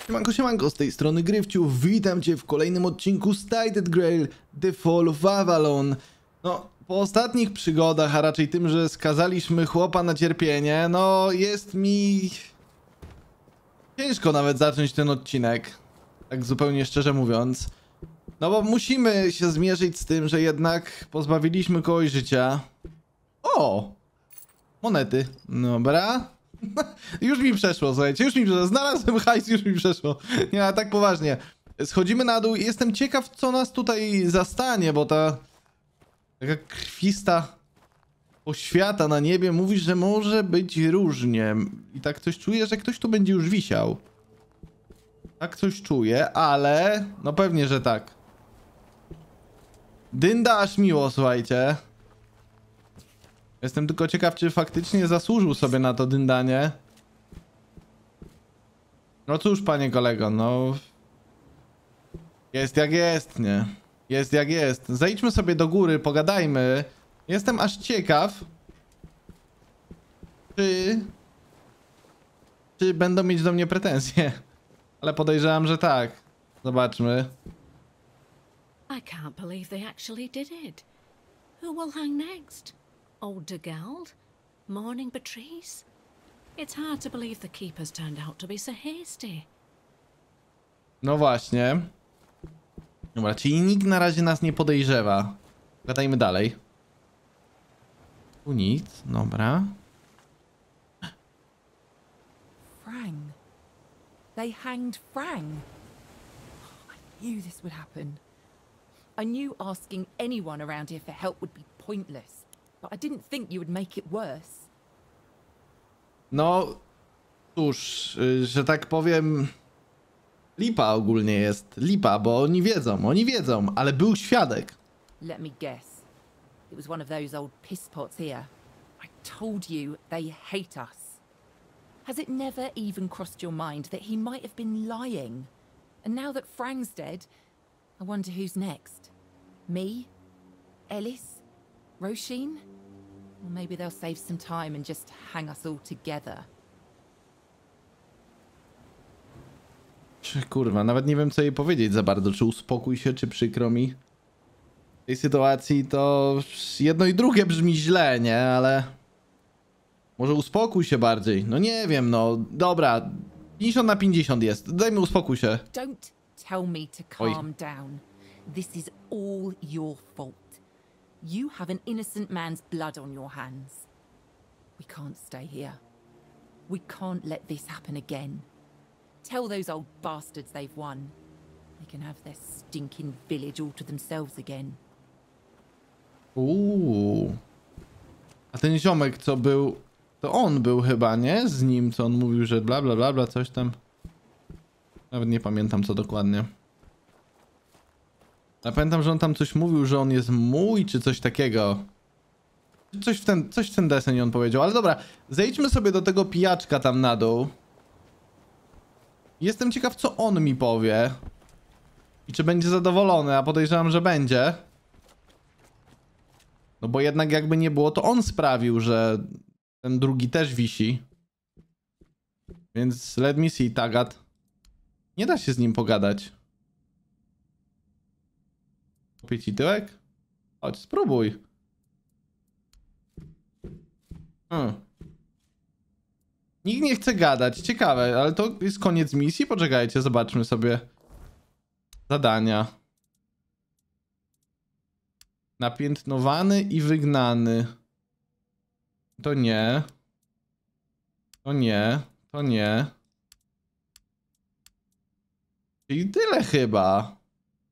Siemanko, z tej strony Gryfciu, witam cię w kolejnym odcinku Stated Grail The Fall of Avalon. No, po ostatnich przygodach, a raczej tym, że skazaliśmy chłopa na cierpienie, no jest mi ciężko nawet zacząć ten odcinek, tak zupełnie szczerze mówiąc. No bo musimy się zmierzyć z tym, że jednak pozbawiliśmy kogoś życia. O! Monety. Dobra. Już mi przeszło, słuchajcie, już mi przeszło. Znalazłem hajs, już mi przeszło. Nie, a tak poważnie. Schodzimy na dół i jestem ciekaw, co nas tutaj zastanie, bo ta taka krwista oświata na niebie mówi, że może być różnie. I tak coś czuję, że ktoś tu będzie już wisiał. Tak coś czuję, ale no pewnie, że tak. Dynda aż miło, słuchajcie. Jestem tylko ciekaw, czy faktycznie zasłużył sobie na to dyndanie. No cóż, panie kolego, no... Jest jak jest, nie? Jest jak jest. Zejdźmy sobie do góry, pogadajmy. Jestem aż ciekaw, czy będą mieć do mnie pretensje. Ale podejrzewam, że tak. Zobaczmy. I can't believe they actually did it. Who will hang next? Old Dugald? Morning Beatrice? It's hard to believe the keepers turned out to be so hasty. No właśnie. Dobra, czyli nikt na razie nas nie podejrzewa. Gadajmy dalej. Tu nic, dobra. Frang. They hanged Frang. I knew this would happen. I knew asking anyone around here for help would be pointless, but I didn't think you would make it worse. No, cóż, że tak powiem, lipa ogólnie jest. Lipa, bo oni wiedzą, ale był świadek. Let me guess. It was one of those old pisspots here. I told you they hate us. Has it never even crossed your mind that he might have been lying? And now that Frang's dead, I wonder who's next. Me? Ellis? Roisin? Or maybe they'll save some time and just hang us all together. Kurwa, nawet nie wiem, co jej powiedzieć za bardzo. Czy uspokój się, czy przykro mi. W tej sytuacji to jedno i drugie brzmi źle, nie? Ale... może uspokój się bardziej. No nie wiem, no. Dobra. 50 na 50 jest. Dajmy uspokój się. Don't tell me to calm down. This is all your fault. You have an innocent man's blood on your hands. We can't stay here. We can't let this happen again. Tell those old bastards they've won. They can have their stinking village all to themselves again. A ten ziomek, co był... to on był chyba, nie? Z nim, co on mówił, że bla bla bla bla, coś tam. Nawet nie pamiętam, co dokładnie. Ja pamiętam, że on tam coś mówił, że on jest mój, czy coś takiego. Coś w ten deseń on powiedział, ale dobra. Zejdźmy sobie do tego pijaczka tam na dół. Jestem ciekaw, co on mi powie. I czy będzie zadowolony, a podejrzewam, że będzie. No bo jednak jakby nie było, to on sprawił, że ten drugi też wisi. Więc let me see, Tagat. Nie da się z nim pogadać. Kupię ci tyłek? Chodź, spróbuj. Nikt nie chce gadać. Ciekawe, ale to jest koniec misji? Poczekajcie, zobaczmy sobie zadania. Napiętnowany i wygnany. To nie. To nie. To nie. Czyli tyle chyba.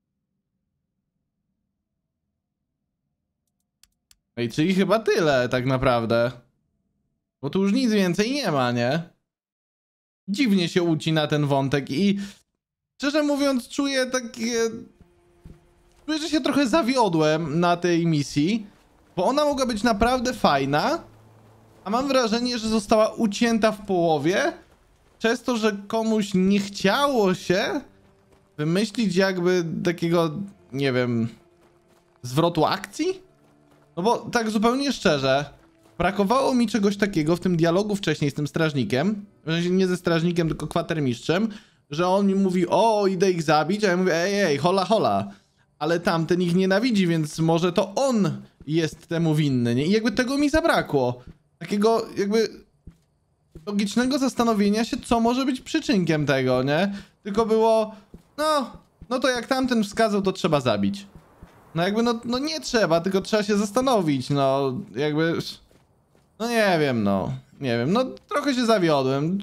Ej, czyli chyba tyle tak naprawdę. Bo tu już nic więcej nie ma, nie? Dziwnie się ucina ten wątek i szczerze mówiąc czuję takie... czuję, że się trochę zawiodłem na tej misji, bo ona mogła być naprawdę fajna, a mam wrażenie, że została ucięta w połowie przez to, że komuś nie chciało się wymyślić jakby takiego, nie wiem, zwrotu akcji? No bo tak zupełnie szczerze, brakowało mi czegoś takiego w tym dialogu wcześniej z tym strażnikiem, w sensie nie ze strażnikiem, tylko kwatermistrzem, że on mi mówi, o, idę ich zabić, a ja mówię, ej, hola, hola. Ale tamten ich nienawidzi, więc może to on jest temu winny, nie? I jakby tego mi zabrakło. Takiego jakby logicznego zastanowienia się, co może być przyczynkiem tego, nie? Tylko było, no to jak tamten wskazał, to trzeba zabić. No jakby, no nie trzeba, tylko trzeba się zastanowić, no jakby... No nie wiem, no trochę się zawiodłem.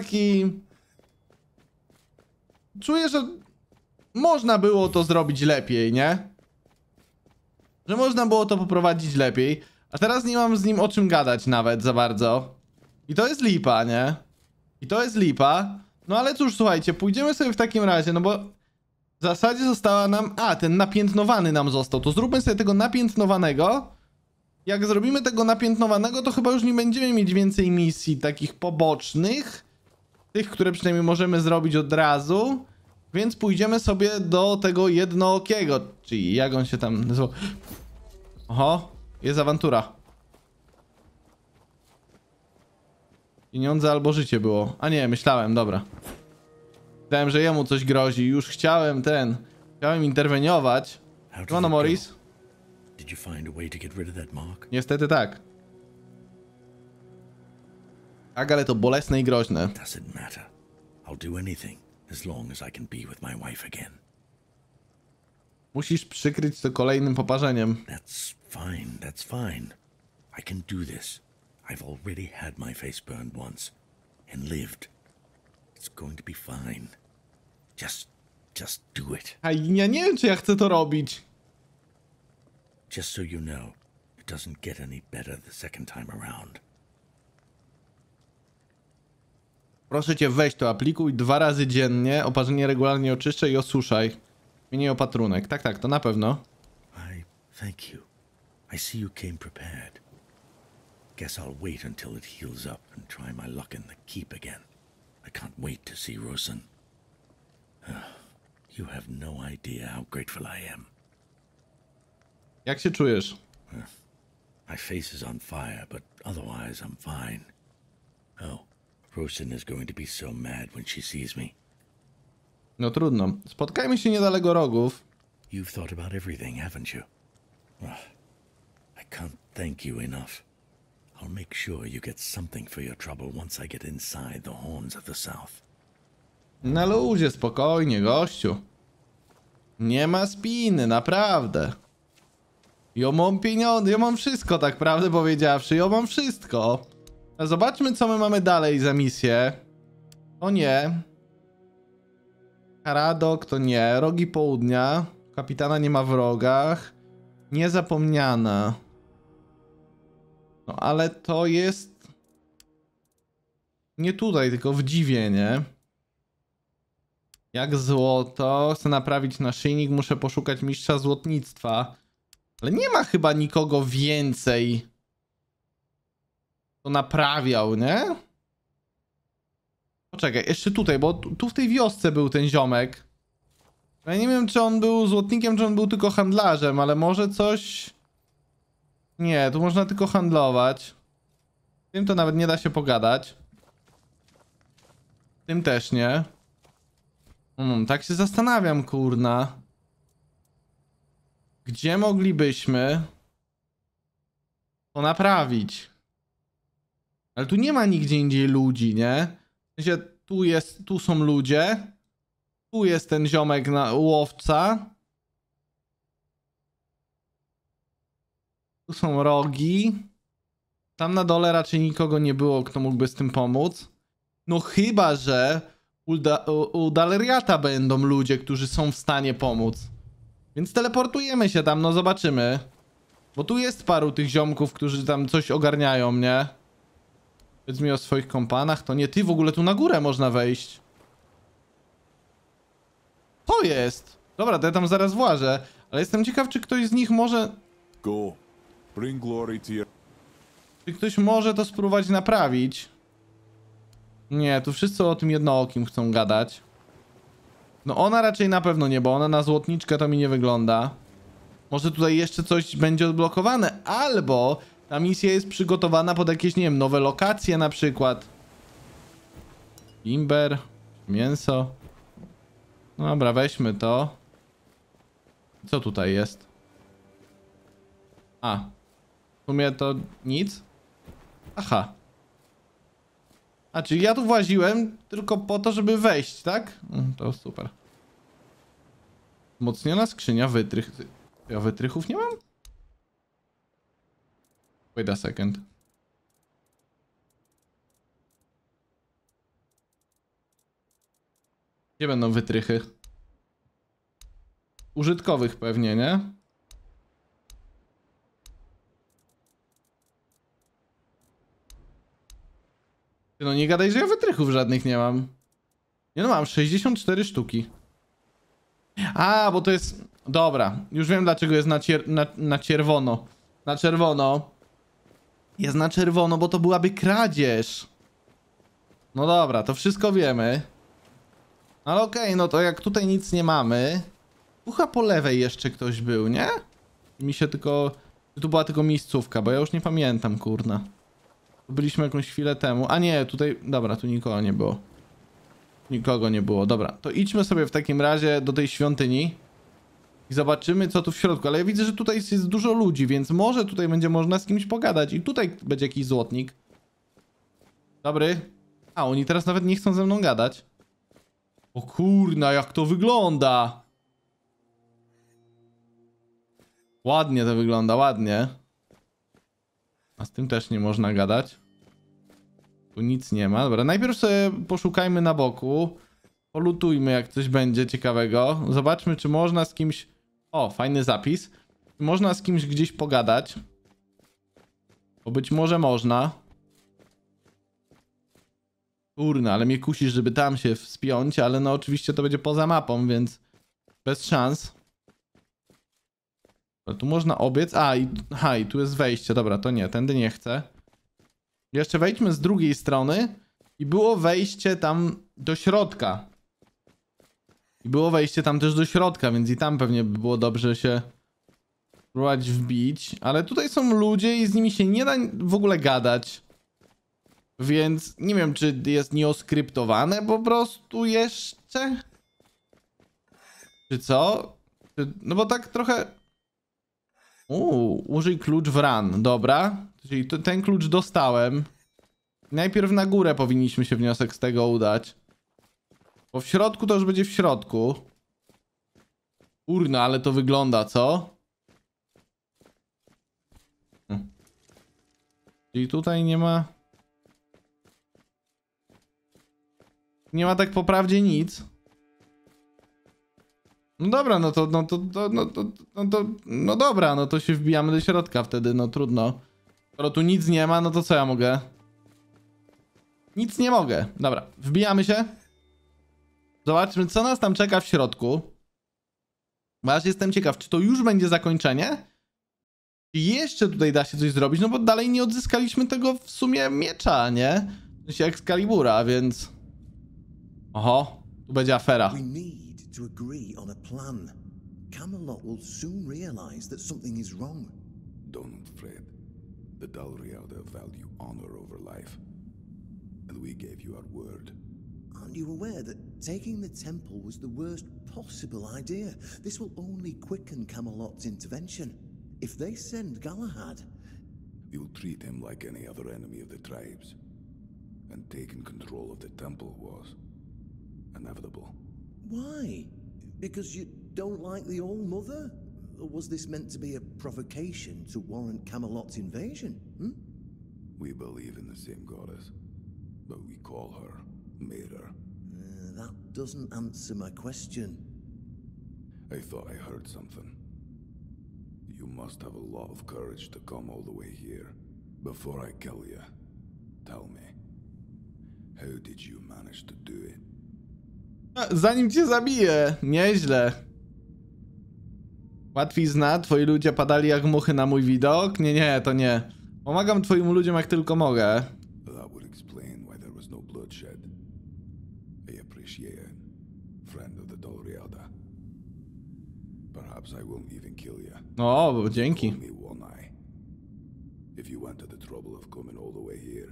Czuję, że można było to zrobić lepiej, nie? Że można było to poprowadzić lepiej, a teraz nie mam z nim o czym gadać nawet za bardzo. I to jest lipa, nie? I to jest lipa. No ale cóż, słuchajcie, pójdziemy sobie w takim razie, no bo w zasadzie została nam... ten napiętnowany nam został. To zróbmy sobie tego napiętnowanego. Jak zrobimy tego napiętnowanego, to chyba już nie będziemy mieć więcej misji takich pobocznych. Tych, które przynajmniej możemy zrobić od razu. Więc pójdziemy sobie do tego jednookiego. Czyli jak on się tam nazywał? Oho, jest awantura. Pieniądze albo życie było. A nie, myślałem, dobra. Myślałem, że jemu coś grozi. Już chciałem interweniować. Siemano, Morris. Did you find a way to get rid of that mark? Niestety tak. Tak, ale to bolesne i groźne. Doesn't matter. I'll do anything as long as I can be with my wife again. Musisz przykryć to kolejnym poparzeniem. That's fine. That's fine. I can do this. I've already had my face burned once and lived. It's going to be fine. Just do it. A ja nie wiem, czy ja chcę to robić. Just so you know, it doesn't get any better the second time around. Proszę cię, weź to, aplikuj 2 razy dziennie, oparzenie regularnie oczyszczaj i osuszaj. Zmieniaj opatrunek. Tak, to na pewno. I thank you. I see you came prepared. Guess I'll wait until it heals up and try my luck in the keep again. I can't wait to see Rosen. You have no idea how grateful I am. Jak się czujesz? My face is on fire, but otherwise I'm fine. Oh, Rosen is going to be so mad when she sees me. No trudno. Spotkajmy się niedaleko rogów. You've thought about everything, haven't you? I can't thank you enough. I'll make sure you get something for your trouble once I get inside the horns of the south. Na luzie, spokojnie, gościu. Nie ma spiny, naprawdę. Ja mam pieniądze, ja mam wszystko, tak prawdę powiedziawszy, ja mam wszystko. A zobaczmy, co my mamy dalej za misję. O nie. Karadok to nie. Rogi południa. Kapitana nie ma w rogach. Niezapomniana. No ale to jest... Nie tutaj, tylko w dziwie, nie? Jak złoto. Chcę naprawić naszyjnik. Muszę poszukać mistrza złotnictwa. Ale nie ma chyba nikogo więcej. To naprawiał, nie? Poczekaj, jeszcze tutaj, bo tu w tej wiosce był ten ziomek. Ja nie wiem, czy on był złotnikiem, czy on był tylko handlarzem, ale może coś... Nie, tu można tylko handlować. Tym to nawet nie da się pogadać. Tym też nie. Tak się zastanawiam, kurna. Gdzie moglibyśmy to naprawić? Ale tu nie ma nigdzie indziej ludzi, nie? W sensie, tu są ludzie. Tu jest ten ziomek łowca. Tu są rogi. Tam na dole raczej nikogo nie było, kto mógłby z tym pomóc. No chyba, że u Daleriata będą ludzie, którzy są w stanie pomóc. Więc teleportujemy się tam, no zobaczymy. Bo tu jest paru tych ziomków, którzy tam coś ogarniają, nie? Powiedz mi o swoich kompanach, to nie ty, w ogóle tu na górę można wejść. To jest! Dobra, to ja tam zaraz włażę. Ale jestem ciekaw, czy ktoś z nich może... Go. Bring glory to your... Czy ktoś może to spróbować naprawić? Nie, tu wszyscy o tym jednookim chcą gadać. No ona raczej na pewno nie, bo ona na złotniczkę to mi nie wygląda. Może tutaj jeszcze coś będzie odblokowane, albo ta misja jest przygotowana pod jakieś, nie wiem, nowe lokacje na przykład. Imber, mięso. Dobra, weźmy to. Co tutaj jest? A. W sumie to nic? Aha. A, czyli ja tu właziłem tylko po to, żeby wejść, tak? To super. Wzmocniona skrzynia wytrych. Ja wytrychów nie mam? Wait a second. Gdzie będą wytrychy? Użytkowych pewnie, nie? No nie gadaj, że ja wytrychów żadnych nie mam. Nie no, mam 64 sztuki. A, bo to jest... Dobra, już wiem dlaczego jest na czerwono. Na czerwono. Jest na czerwono, bo to byłaby kradzież. No dobra, to wszystko wiemy. Ale okej, no to jak tutaj nic nie mamy... Ucha po lewej jeszcze ktoś był, nie? Mi się tylko... Tu była tylko miejscówka, bo ja już nie pamiętam, kurna. Byliśmy jakąś chwilę temu. A nie, tutaj... Dobra, tu nikogo nie było. Nikogo nie było. Dobra, to idźmy sobie w takim razie do tej świątyni. I zobaczymy, co tu w środku. Ale ja widzę, że tutaj jest dużo ludzi, więc może tutaj będzie można z kimś pogadać. I tutaj będzie jakiś złotnik. Dobry. A, oni teraz nawet nie chcą ze mną gadać. O kurna, jak to wygląda. Ładnie to wygląda, ładnie. A z tym też nie można gadać. Tu nic nie ma. Dobra, najpierw sobie poszukajmy na boku. Polutujmy, jak coś będzie ciekawego. Zobaczmy, czy można z kimś... O, fajny zapis. Czy można z kimś gdzieś pogadać? Bo być może można. Kurna, ale mnie kusisz, żeby tam się wspiąć, ale no oczywiście to będzie poza mapą, więc bez szans. Ale tu można obiec. Aha, i tu jest wejście. Dobra, to nie, tędy nie chcę. Jeszcze wejdźmy z drugiej strony. I było wejście tam do środka. I było wejście tam też do środka, więc i tam pewnie by było dobrze się próbować wbić. Ale tutaj są ludzie i z nimi się nie da w ogóle gadać. Więc nie wiem, czy jest nieoskryptowane po prostu jeszcze? Czy co? No bo tak trochę... użyj klucz w run. Dobra. Czyli ten klucz dostałem. Najpierw na górę powinniśmy się wniosek z tego udać. Bo w środku to już będzie w środku. Kurna, ale to wygląda, co? Czyli tutaj nie ma... Nie ma tak po prawdzie nic. No dobra, no dobra, no to się wbijamy do środka wtedy, no trudno. Skoro tu nic nie ma, no to co ja mogę? Nic nie mogę. Dobra, wbijamy się. Zobaczmy, co nas tam czeka w środku. Bo aż jestem ciekaw, czy to już będzie zakończenie? Czy jeszcze tutaj da się coś zrobić? No bo dalej nie odzyskaliśmy tego w sumie miecza, nie? W sensie Excalibura, więc... Oho, tu będzie afera. We need to agree on a plan. Camelot will soon realize that something is wrong. Don't fret. The Dalriada value honor over life. And we gave you our word. Aren't you aware that taking the temple was the worst possible idea? This will only quicken Camelot's intervention. If they send Galahad... We will treat him like any other enemy of the tribes. And taking control of the temple was inevitable. Why? Because you don't like the All Mother? Or was this meant to be a provocation to warrant Camelot's invasion? We believe in the same goddess, but we call her Mera. That doesn't answer my question. I thought I heard something. You must have a lot of courage to come all the way here. Before I kill you, tell me, how did you manage to do it? Zanim cię zabiję, nieźle. Łatwizna, twoi ludzie padali jak muchy na mój widok? Nie, to nie. Pomagam twoim ludziom jak tylko mogę. That would explain why there was no bloodshed. I appreciate it, friend of the Dalriada. Perhaps I won't even kill you. O, dzięki. Only one eye. If you went to the trouble of coming all the way here,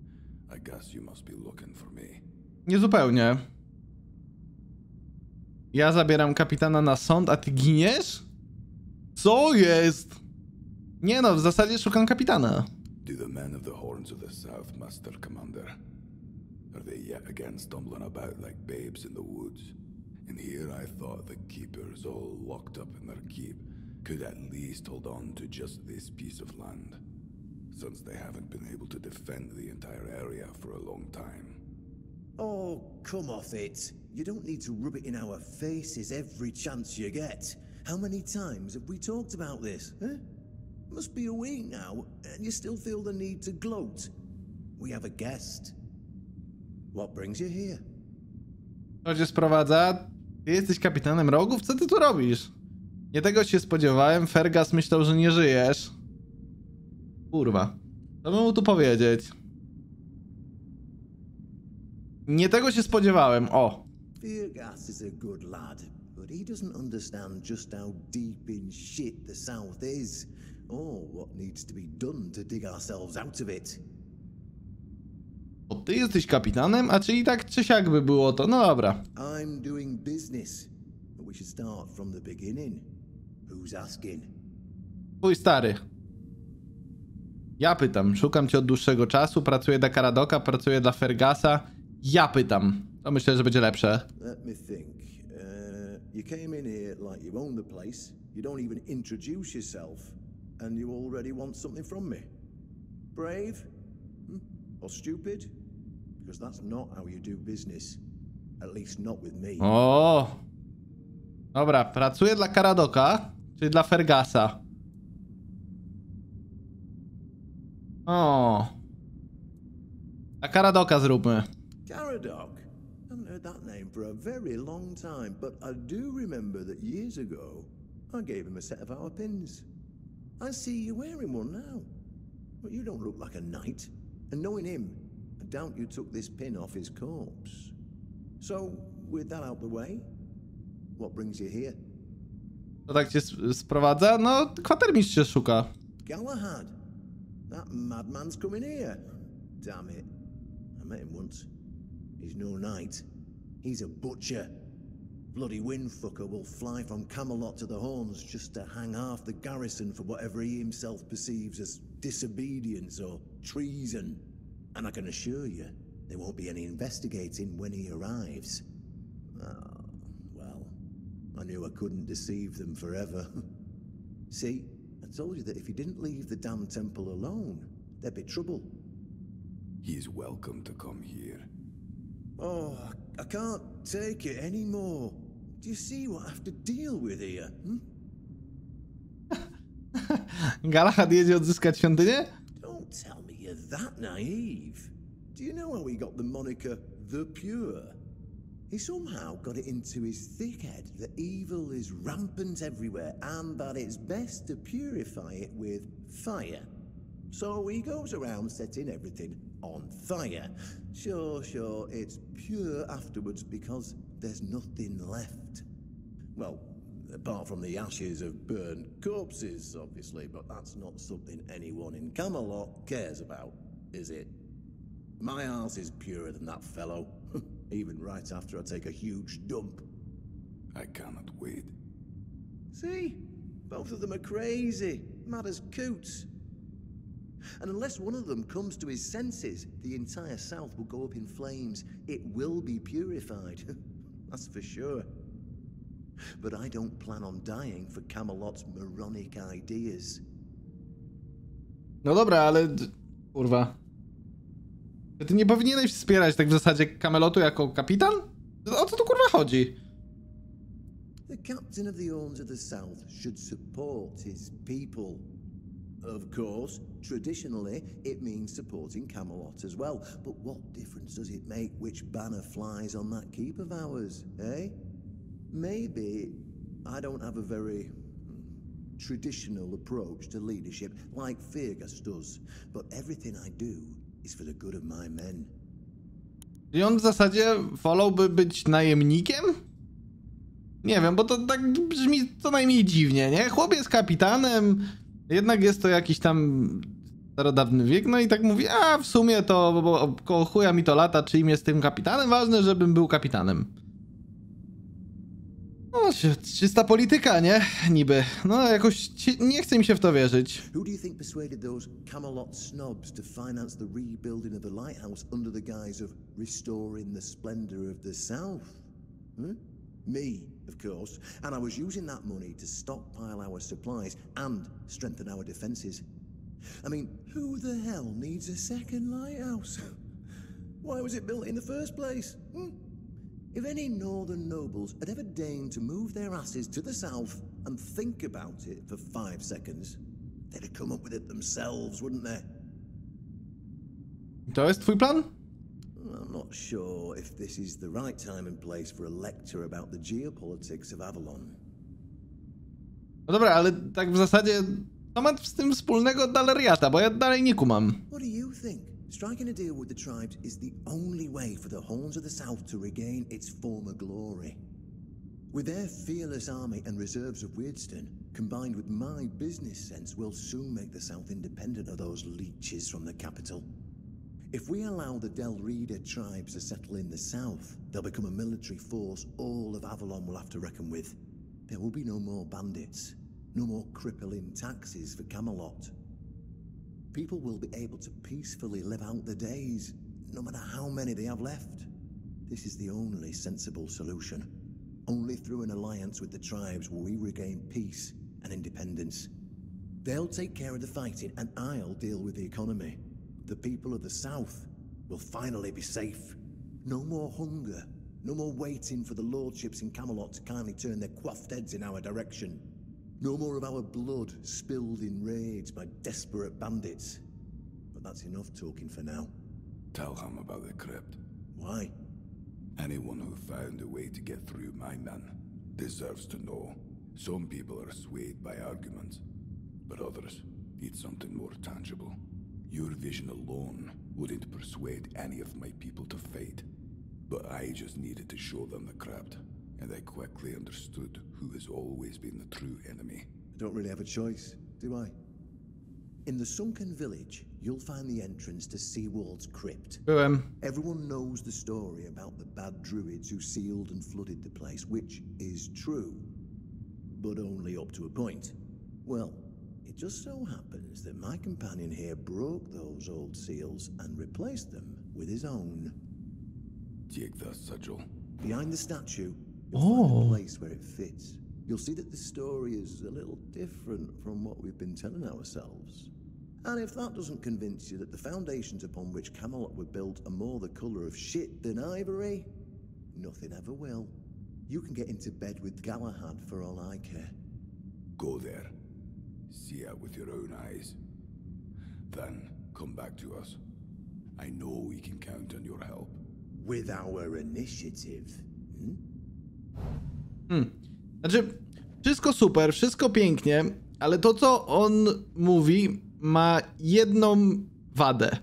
I guess you must be looking for me. Niezupełnie. Ja zabieram kapitana na sąd, a ty giniesz? Co jest? Nie no, w zasadzie szukam kapitana. Do the men of the Horns of the South, Master Commander? Are they yet again stumbling about like babes in the woods? And here I thought the keepers, all locked up in their keep, could at least hold on to just this piece of land, since they haven't been able to defend the entire area for a long time. Oh, come off it. You don't need to rub it in our faces every chance you get. How many times have we talked about this, huh? Must be a week now, and you still feel the need to gloat. We have a guest. What brings you here? Co cię sprowadza? Ty jesteś kapitanem rogów? Co ty tu robisz? Nie tego się spodziewałem. Fergus myślał, że nie żyjesz. Kurwa. Co bym mu tu powiedzieć? Nie tego się spodziewałem. O. Fergus is a good lad, but he doesn't understand just how deep in shit the South is, or what needs to be done to dig ourselves out of it. O, ty jesteś kapitanem? A czyli tak czy siak by było to? No dobra. I'm doing business, but we should start from the beginning. Who's asking? Twój stary. Ja pytam. Szukam cię od dłuższego czasu. Pracuję dla Caradoca, pracuję dla Fergusa. Ja pytam. To myślę, że będzie lepsze. Let me think. You came in here like you own the place. You don't even introduce yourself, and you already want something from me. Brave? Or stupid? Because that's not how you do business. At least not with me. O. Dobra, pracuję dla Caradoca, czyli dla Fergusa. O. A Caradoca zróbmy. Caradoc? Haven't heard that name for a very long time, but I do remember that years ago I gave him a set of our pins. I see you wearing one now. But you don't look like a knight. And knowing him, I doubt you took this pin off his corpse. So, with that out the way, what brings you here? To tak cię sprowadza? No, kwatermistrz się szuka. Galahad. That madman's coming here. Damn it. I met him once. He's no knight. He's a butcher. Bloody windfucker will fly from Camelot to the Horns just to hang half the garrison for whatever he himself perceives as disobedience or treason. And I can assure you, there won't be any investigating when he arrives. Oh, well, I knew I couldn't deceive them forever. See, I told you that if he didn't leave the damn temple alone, there'd be trouble. He's welcome to come here. Oh, I can't take it anymore. Do you see what I have to deal with here? Galahad jedzie odzyskać świątynię? Don't tell me you're that naive. Do you know how he got the moniker The Pure? He somehow got it into his thick head that evil is rampant everywhere and that it's best to purify it with fire. So he goes around setting everything on fire. Sure, it's pure afterwards because there's nothing left. Well, apart from the ashes of burned corpses, obviously, but that's not something anyone in Camelot cares about, is it? My arse is purer than that fellow, even right after I take a huge dump. I cannot wait. See? Both of them are crazy, mad as coots. And unless one of them comes to his senses, the entire South will go up in flames. It will be purified. That's for sure. But I don't plan on dying for Camelot's moronic ideas. No dobra, ale... Kurwa. Ty nie powinieneś wspierać tak w zasadzie Camelotu jako kapitan? O co tu kurwa chodzi? The captain of the Horns of the South should support his people. Of course, traditionally, it means supporting Camelot as well. But what difference does it make which banner flies on that keep of ours, eh? Maybe I don't have a very traditional approach to leadership like Fergus does, but everything I do is for the good of my men. I on w zasadzie wolałby być najemnikiem? Nie wiem, bo to tak brzmi co najmniej dziwnie, nie? Chłop jest kapitanem, jednak jest to jakiś tam starodawny wiek, no i tak mówi, a w sumie to bo koło chuja mi to lata, czyim jest tym kapitanem, ważne, żebym był kapitanem. No, czysta polityka, nie? Niby. No, jakoś nie chce mi się w to wierzyć. Who do you think persuaded those Camelot snobs to finance the rebuilding of the lighthouse under the guise of restoring the splendor of the South? Me, of course. And I was using that money to stockpile our supplies and strengthen our defenses. I mean, who the hell needs a second lighthouse? Why was it built in the first place? If any northern nobles had ever deigned to move their asses to the south and think about it for 5 seconds, they'd have come up with it themselves, wouldn't they? To jest twój plan? I'm not sure if this is the right time and place for a lecture about the geopolitics of Avalon. No dobra, ale tak w zasadzie co ma z tym wspólnego Daleriata, bo ja dalej nie kumam. What do you think? Striking a deal with the tribes is the only way for the Horns of the South to regain its former glory. With their fearless army and reserves of Weirdstone, combined with my business sense, we'll soon make the South independent of those leeches from the capital. If we allow the Del Rida tribes to settle in the south, they'll become a military force all of Avalon will have to reckon with. There will be no more bandits, no more crippling taxes for Camelot. People will be able to peacefully live out their days, no matter how many they have left. This is the only sensible solution. Only through an alliance with the tribes will we regain peace and independence. They'll take care of the fighting, and I'll deal with the economy. The people of the South will finally be safe. No more hunger, no more waiting for the lordships in Camelot to kindly turn their coiffed heads in our direction. No more of our blood spilled in raids by desperate bandits. But that's enough talking for now. Tell him about the crypt. Why? Anyone who found a way to get through my men deserves to know. Some people are swayed by arguments, but others need something more tangible. Your vision alone wouldn't persuade any of my people to fight, but I just needed to show them the crypt, and I quickly understood who has always been the true enemy. I don't really have a choice, do I? In the sunken village, you'll find the entrance to Seawald's crypt. Byłem. Everyone knows the story about the bad druids who sealed and flooded the place, which is true, but only up to a point. Well, it just so happens that my companion here broke those old seals and replaced them with his own. Take the sigil. Behind the statue, you'll find a place where it fits. You'll see that the story is a little different from what we've been telling ourselves. And if that doesn't convince you that the foundations upon which Camelot were built are more the colour of shit than ivory, nothing ever will. You can get into bed with Galahad for all I care. Go there. See it with your own eyes. Then come back to us. I know we can count on your help. With our initiative. Znaczy, wszystko super, wszystko pięknie, ale to, co on mówi, ma jedną wadę.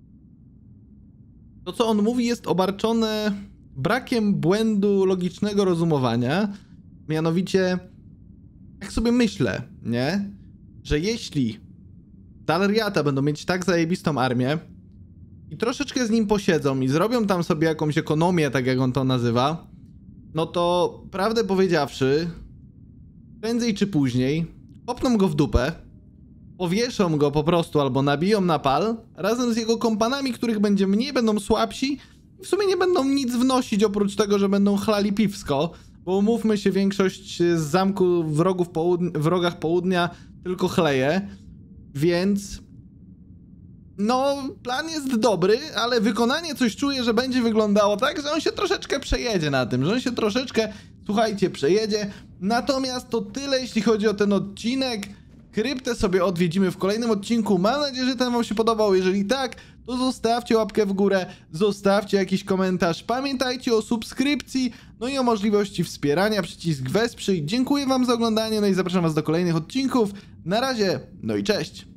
To, co on mówi, jest obarczone brakiem błędu logicznego rozumowania. Mianowicie, jak sobie myślę, nie? Że jeśli Daleriata będą mieć tak zajebistą armię i troszeczkę z nim posiedzą i zrobią tam sobie jakąś ekonomię, tak jak on to nazywa, no to prawdę powiedziawszy, prędzej czy później kopną go w dupę, powieszą go po prostu albo nabiją na pal razem z jego kompanami, których będzie mniej, będą słabsi i w sumie nie będą nic wnosić oprócz tego, że będą chlali piwsko, bo umówmy się, większość z zamku w rogach południa tylko chleje, więc no plan jest dobry, ale wykonanie coś czuję, że będzie wyglądało tak, że on się troszeczkę przejedzie na tym, że on się troszeczkę, słuchajcie, przejedzie. Natomiast to tyle, jeśli chodzi o ten odcinek. Kryptę sobie odwiedzimy w kolejnym odcinku. Mam nadzieję, że ten wam się podobał. Jeżeli tak, to zostawcie łapkę w górę, zostawcie jakiś komentarz. Pamiętajcie o subskrypcji, no i o możliwości wspierania, przycisk wesprzyj. Dziękuję wam za oglądanie, no i zapraszam was do kolejnych odcinków. Na razie, no i cześć!